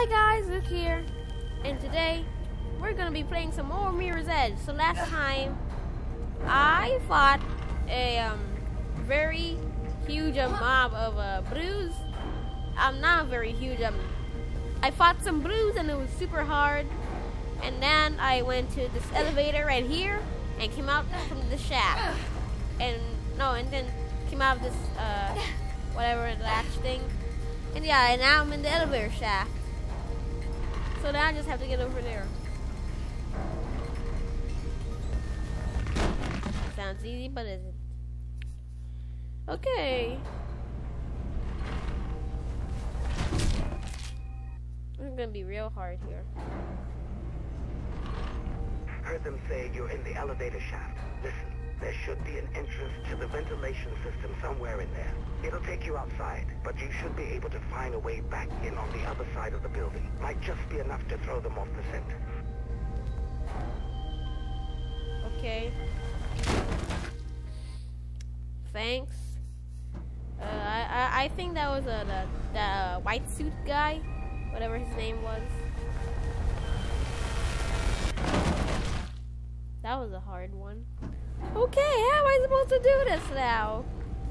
Hi guys, Luke here, and today we're gonna be playing some more Mirror's Edge. So last time I fought a very huge mob of blues. Not very huge. I fought some blues and it was super hard. And then I went to this elevator right here and came out from the shaft. And then came out of this whatever latch thing. And yeah, and now I'm in the elevator shaft. So now I just have to get over there. Sounds easy, but isn't. Okay. It's gonna be real hard here. Heard them say you're in the elevator shaft. Listen, there should be an entrance to the ventilation system somewhere in there. It'll take you outside, but you should be able to find a way back in on the other side of the building. Might just be enough to throw them off the scent. Okay. Thanks. I think that was the white suit guy, whatever his name was. That was a hard one. Okay, how am I supposed to do this now?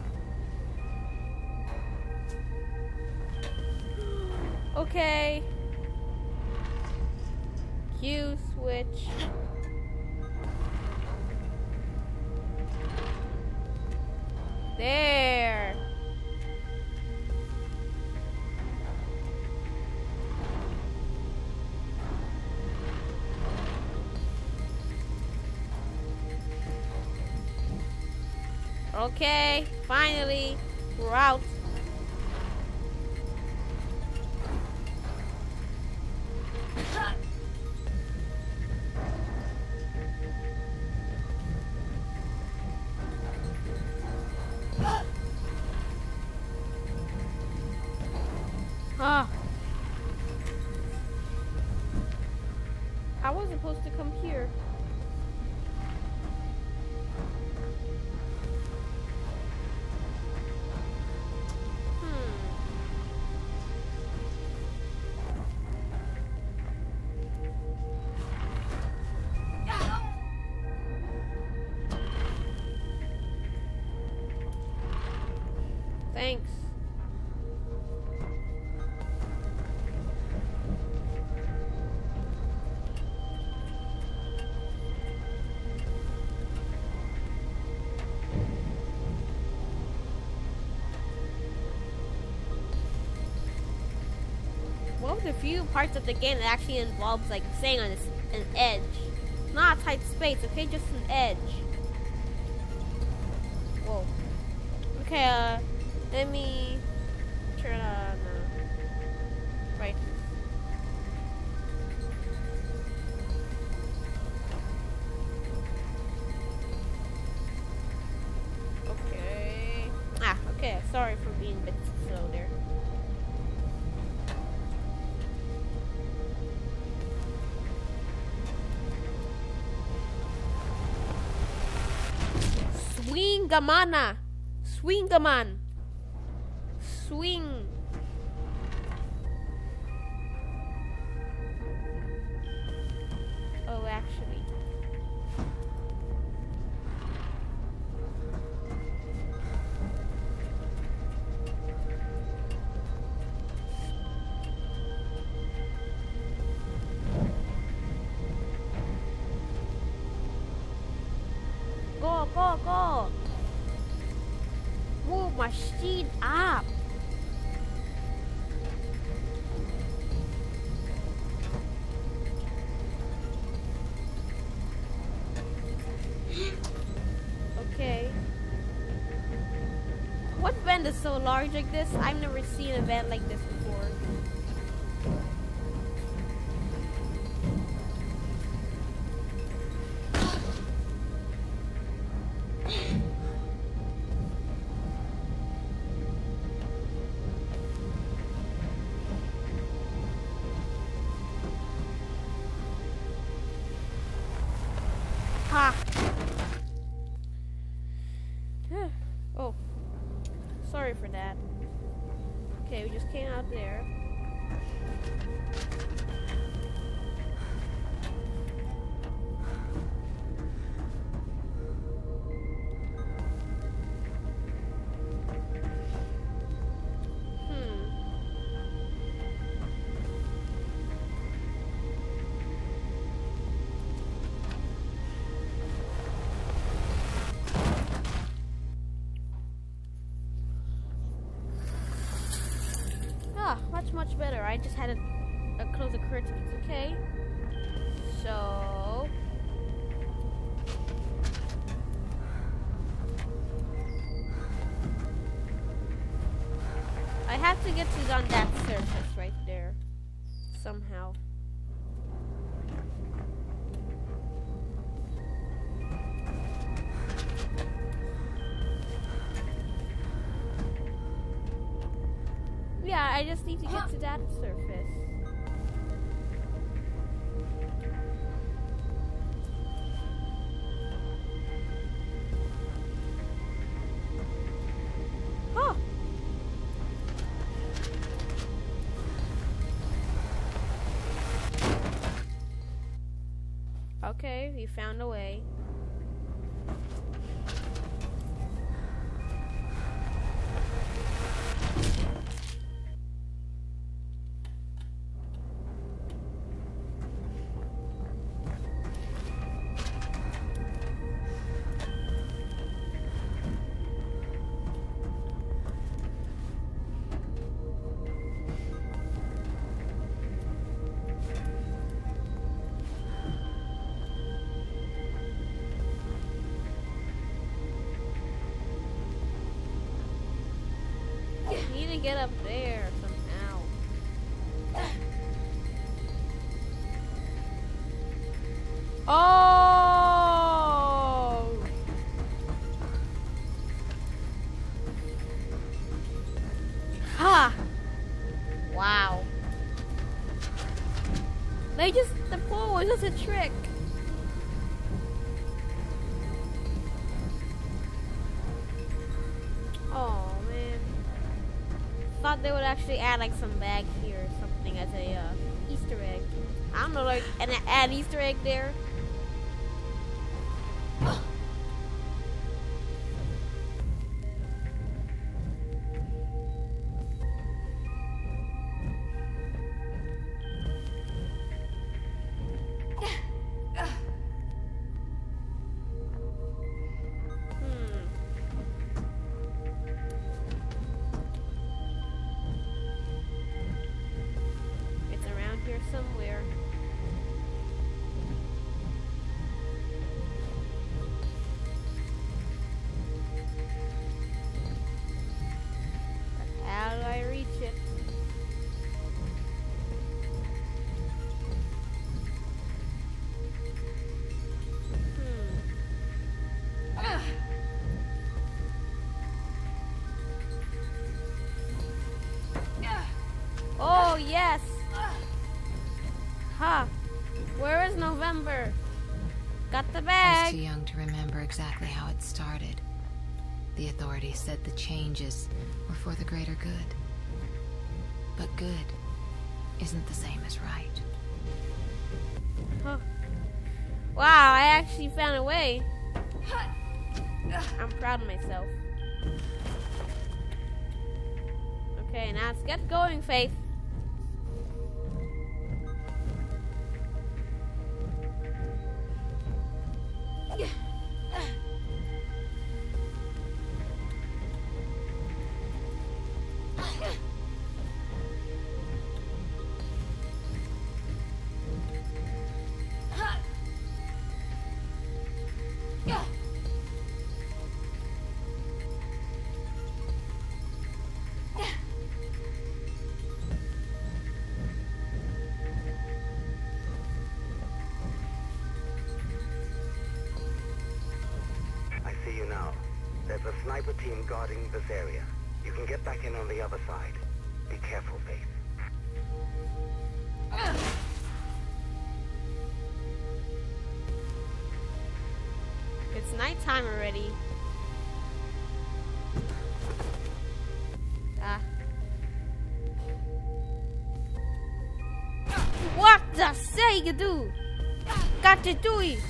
Okay. Q switch. There. Okay, finally, we're out. I was supposed to come here. Thanks. One of the few parts of the game that actually involves like staying on an edge. Not a tight space, okay? Just an edge. Whoa. Okay, let me turn on right. Okay. Okay. Sorry for being a bit slow there. Swingamana. Swingaman. Swing. Oh, actually. Go, go, go. Move my sheet up. Okay. What vent is so large like this? I've never seen a vent like this before. Ha! Oh, sorry for that. Okay, we just came out much better. I just had to close the curtains. Okay. So. I have to get to on that surface right there. Somehow. Yeah, I just need to get to that surface. Huh. Okay, we found a way. Get up there somehow. Oh! Ha! Wow. The pool was just a trick. Oh man. Thought they would actually add like some bag here or something as a Easter egg. I don't know, like add Easter egg there. Somewhere. But how do I reach it? Oh yes. Huh. Where is November? Got the bag. I was too young to remember exactly how it started. The authorities said the changes were for the greater good. But good isn't the same as right. Huh. Wow, I actually found a way. I'm proud of myself. Okay, now let's get going, Faith. There's a sniper team guarding this area. You can get back in on the other side. Be careful, Faith. It's nighttime already. What the say you do? Got to do it.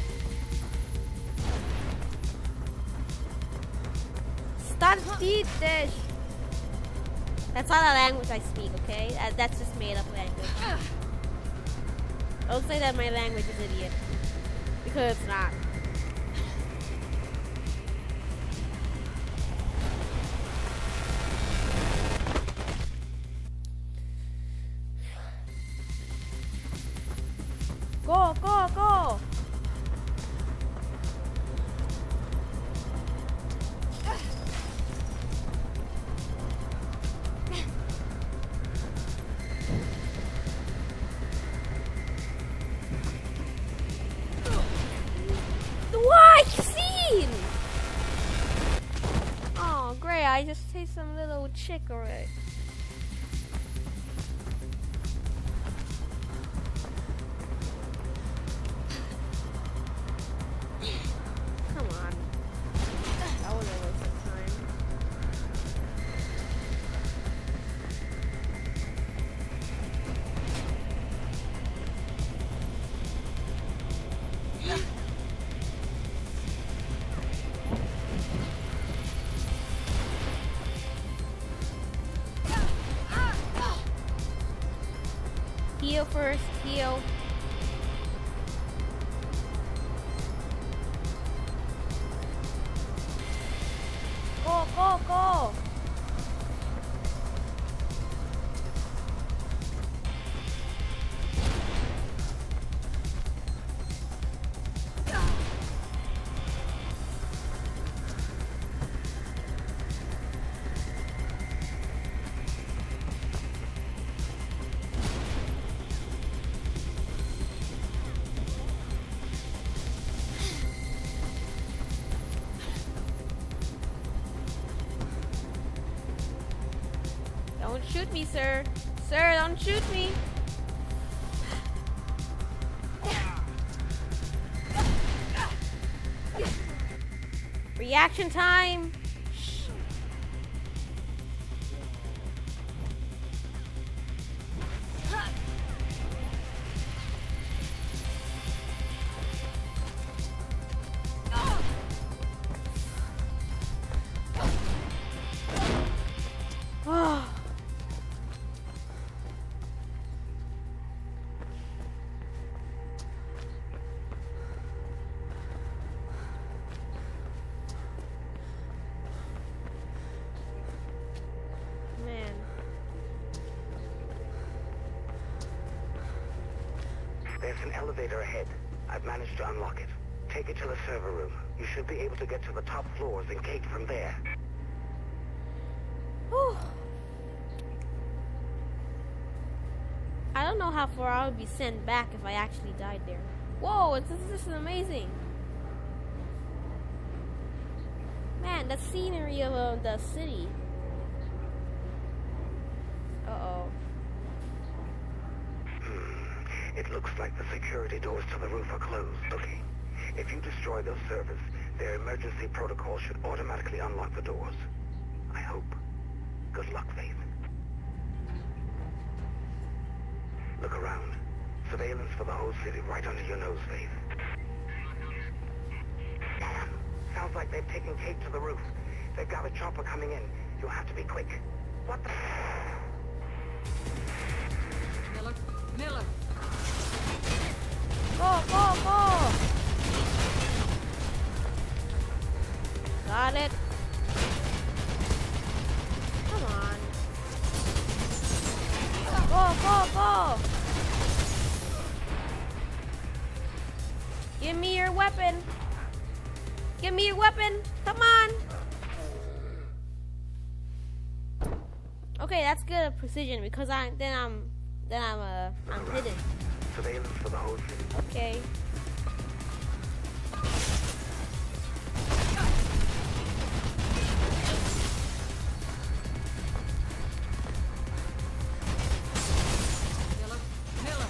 Start eat this. That's not a language I speak, okay? That's just made up language. Don't say that my language is idiot. Because it's not. Go, go, go! What? Scene! Oh, great! I just see some little chick already. Come on. That was a waste of time. Heal first, heal. Go, go, go! Don't shoot me, sir. Sir, don't shoot me. Reaction time. Shh. Oh. Man. There's an elevator ahead. I've managed to unlock it. Take it to the server room. You should be able to get to the top floors and gate from there. Whew. I don't know how far I would be sent back if I actually died there. Whoa, this is amazing. Man, the scenery of the city. Uh-oh. It looks like the security doors to the roof are closed. Okay. If you destroy those servers, their emergency protocol should automatically unlock the doors. I hope. Good luck, Faith. Look around. Surveillance for the whole city right under your nose, Faith. Damn. Sounds like they've taken Kate to the roof. They've got a chopper coming in. You'll have to be quick. What the... Miller! Go, go, go! Got it. Come on. Go, go, go! Give me your weapon. Give me your weapon. Come on. Okay, that's good precision because I'm hidden. Surveillance for the whole city. Okay. Miller!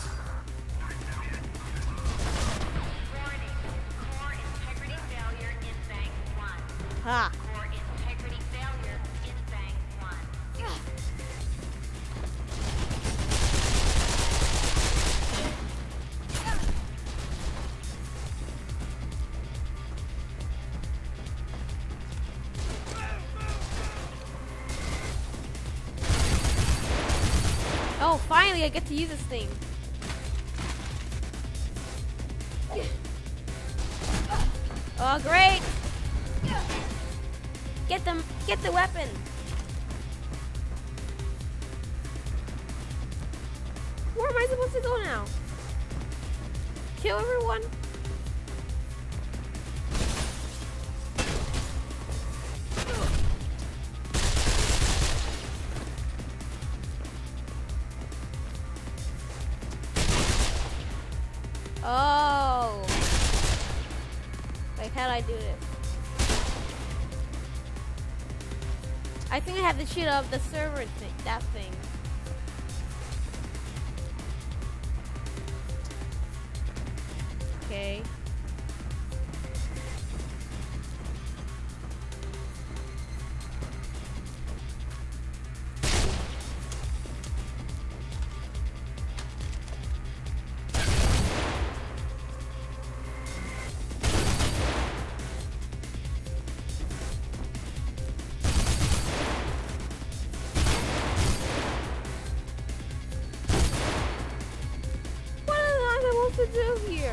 Warning. Core integrity failure in Bank 1. Ha. Core integrity failure in Bank 1. Oh, finally I get to use this thing. Oh, great. Get the weapon. Where am I supposed to go now? kill everyone? Oh. Like, how do I do this? I think I have to shoot up the server thing, that thing. Okay. What am I supposed to do here?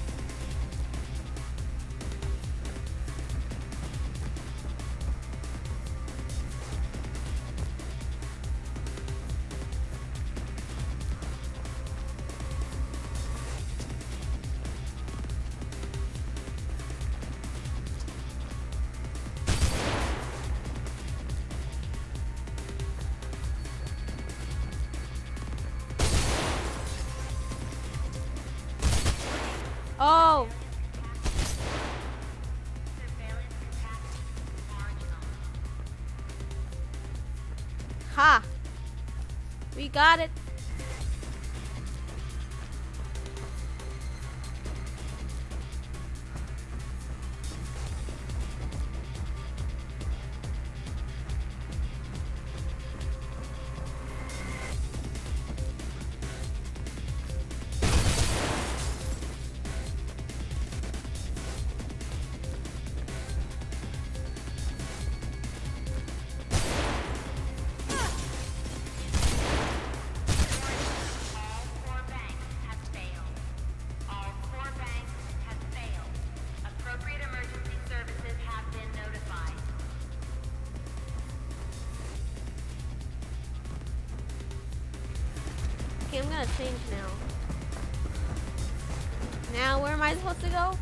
Oh, Surveillance capacity marginal. ha. We got it. All core banks have failed. All core banks have failed. Appropriate emergency services have been notified. Okay, I'm gonna change now. Now, where am I supposed to go?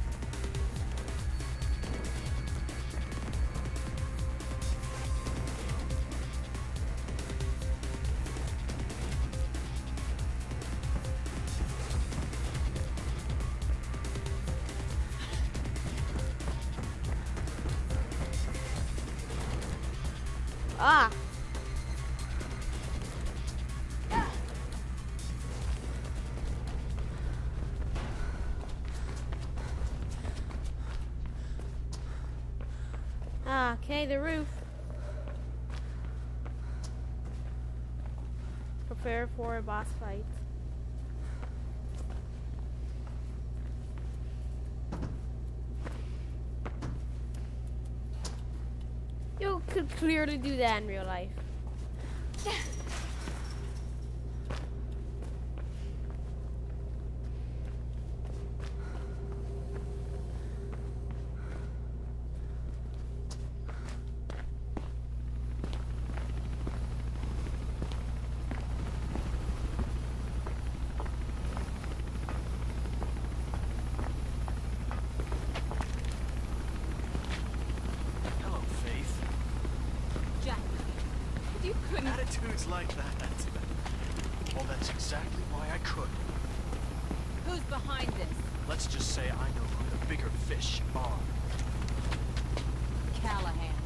Ah. Ah, okay, the roof. Prepare for a boss fight. You could clearly do that in real life. Hello, Faith. Jack, you couldn't. Attitudes like that. Well, that's exactly why I could. Who's behind this? Let's just say I know who the bigger fish are. Callahan.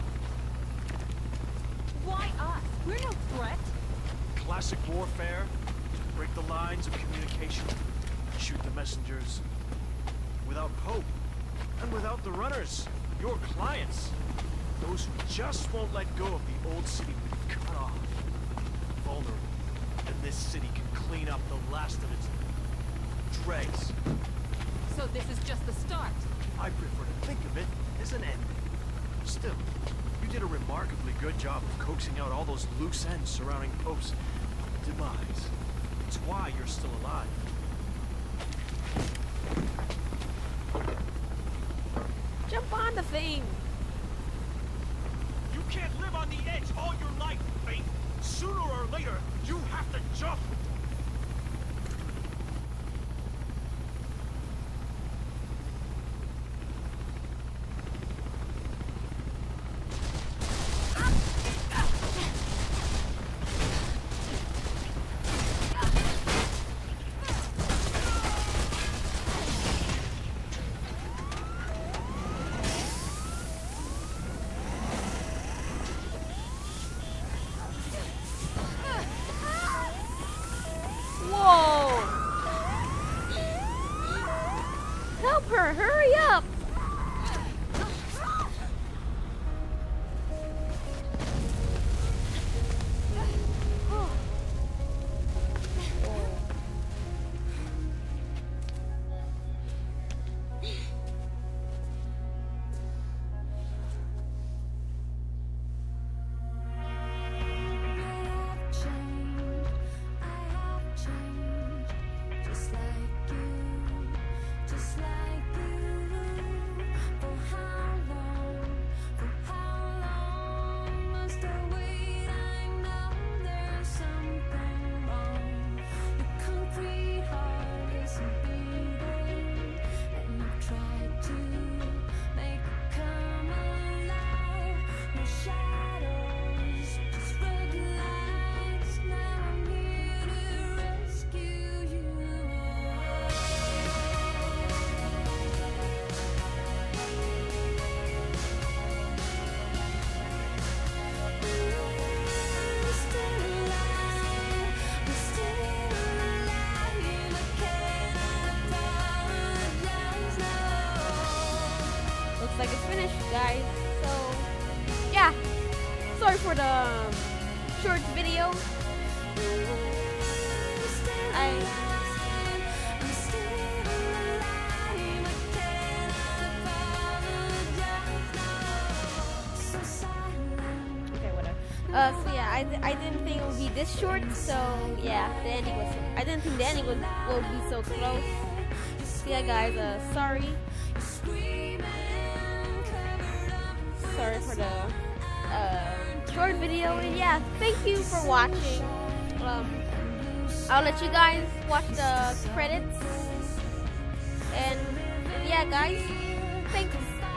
Why us? We're no threat. Classic warfare. Break the lines of communication. Shoot the messengers. Without Pope. And without the runners. Your clients. Those who just won't let go of the old city we've cut off. Vulnerable. And this city can clean up the last of its dregs. So this is just the start. I prefer to think of it as an ending. Still, you did a remarkably good job of coaxing out all those loose ends surrounding Pope's demise. It's why you're still alive. Jump on the thing. You can't live on the edge all your life, Faith. Sooner or later, you have to jump. Whoa! Help her! Hurry up! Like it's finished, guys. So yeah, sorry for the short video. Okay, whatever. So yeah, I didn't think it would be this short. So yeah, the ending was. I didn't think the ending will be so close. So yeah, guys. Sorry. Sorry for the short video, and yeah, thank you for watching. I'll let you guys watch the credits, and yeah, guys, thanks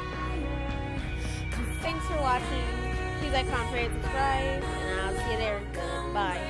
for watching. Please like, comment, rate, subscribe, and I'll see you there. Bye.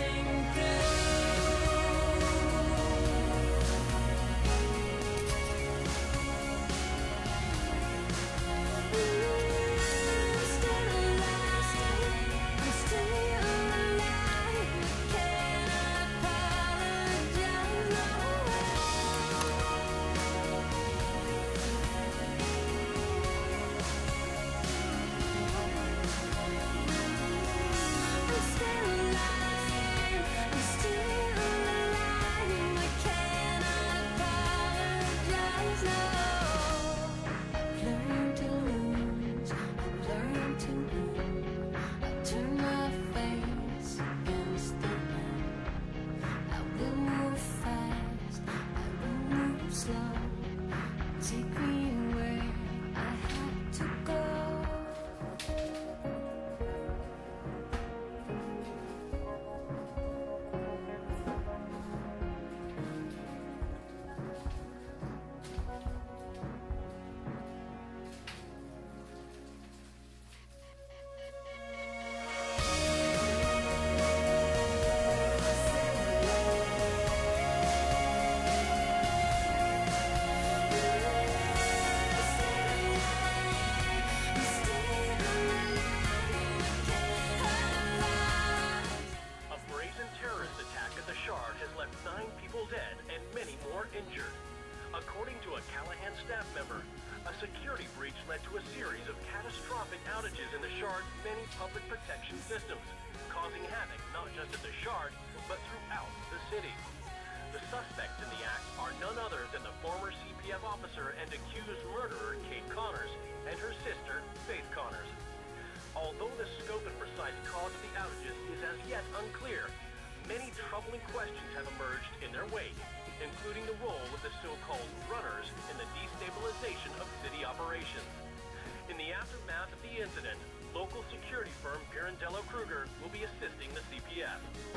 According to a Callahan staff member, a security breach led to a series of catastrophic outages in the Shard's many public protection systems, causing havoc not just at the Shard, but throughout the city. The suspects in the act are none other than the former CPF officer and accused murderer Kate Connors and her sister, Faith Connors. Although the scope and precise cause of the outages is as yet unclear, many troubling questions have emerged in their wake, including the role of the so-called runners in the destabilization of city operations. In the aftermath of the incident, local security firm Pirandello Kruger will be assisting the CPF.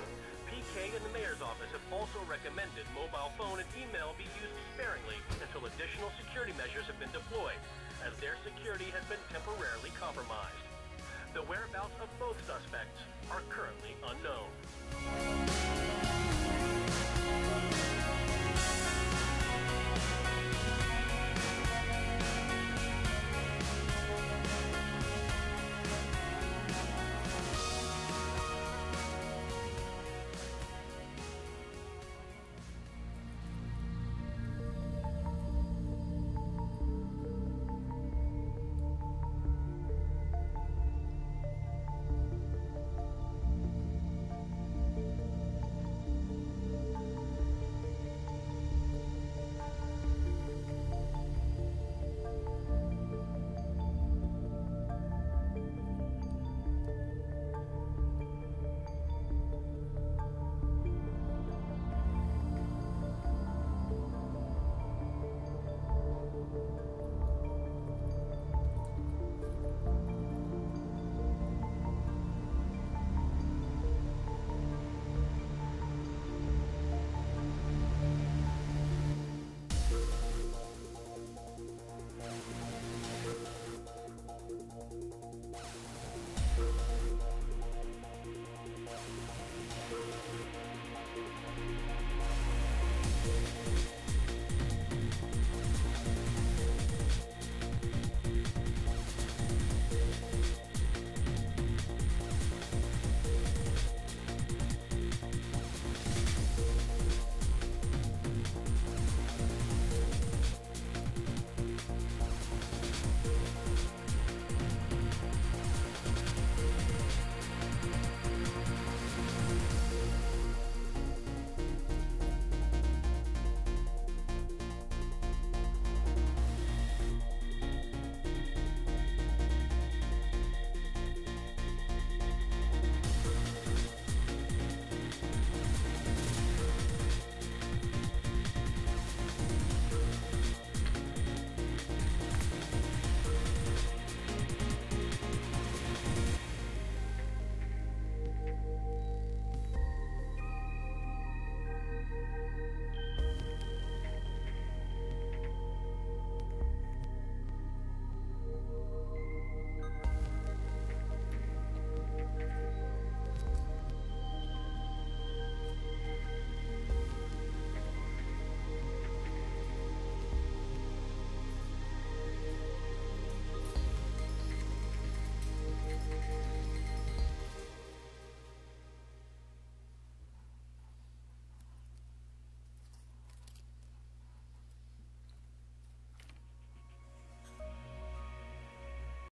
PK and the mayor's office have also recommended mobile phone and email be used sparingly until additional security measures have been deployed, as their security has been temporarily compromised. The whereabouts of both suspects are currently unknown.